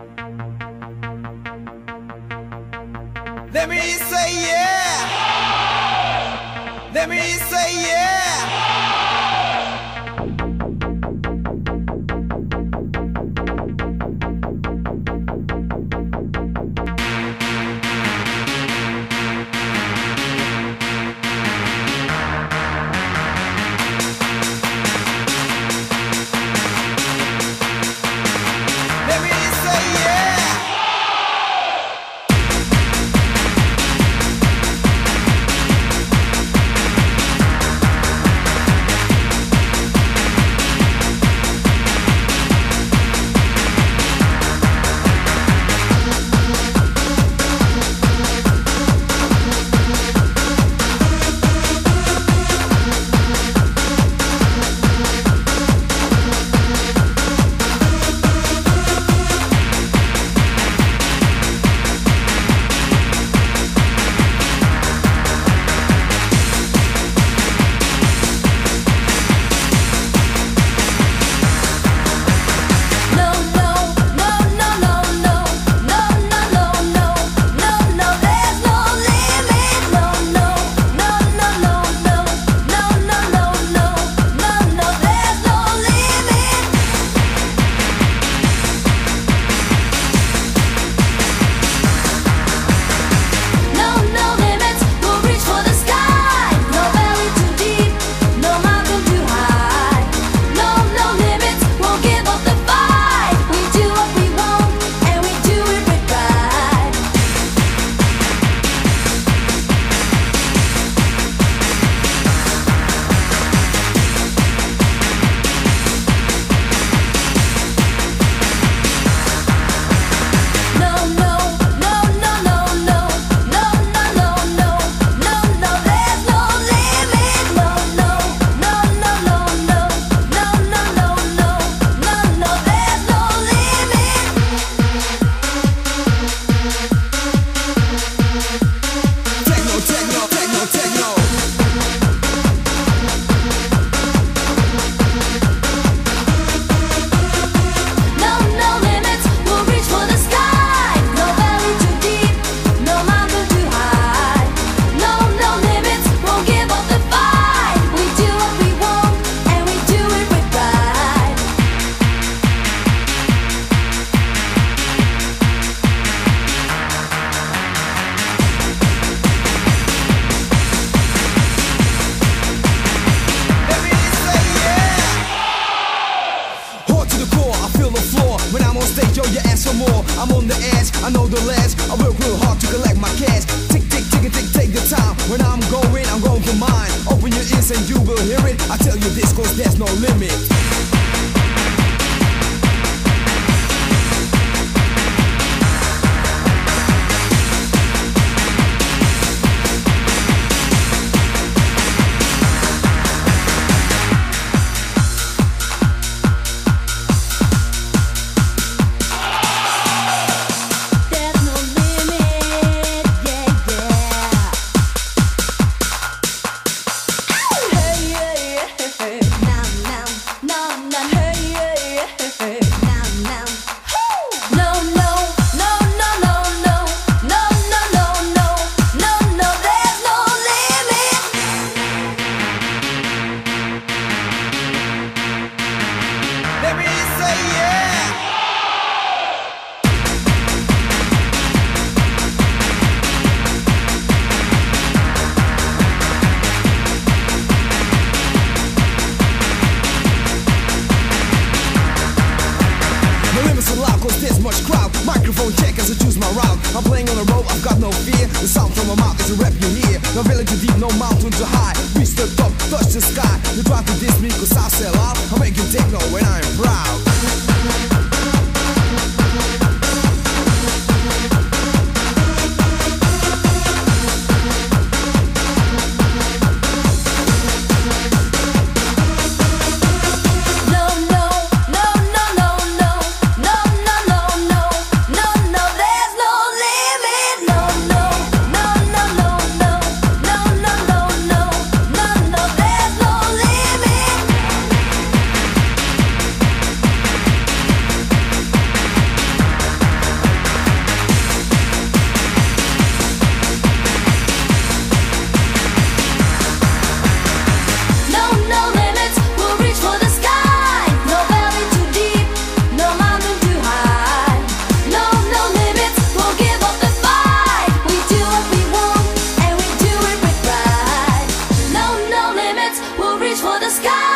Let me say yeah. Let me say yeah. I'm on the edge, I know the ledge. I work real hard to collect my cash. Tick, tick, tick, tick, take the time. When I'm going for mine. Open your ears and you will hear it. I tell you this cause there's no limit. I'm playing on the road, I've got no fear. The sound from my mouth is a rap you hear. No valley too deep, no mountain too high. Reach the top, touch the sky. You try to diss me cause I sell out. I'm making techno when I'm proud. sky.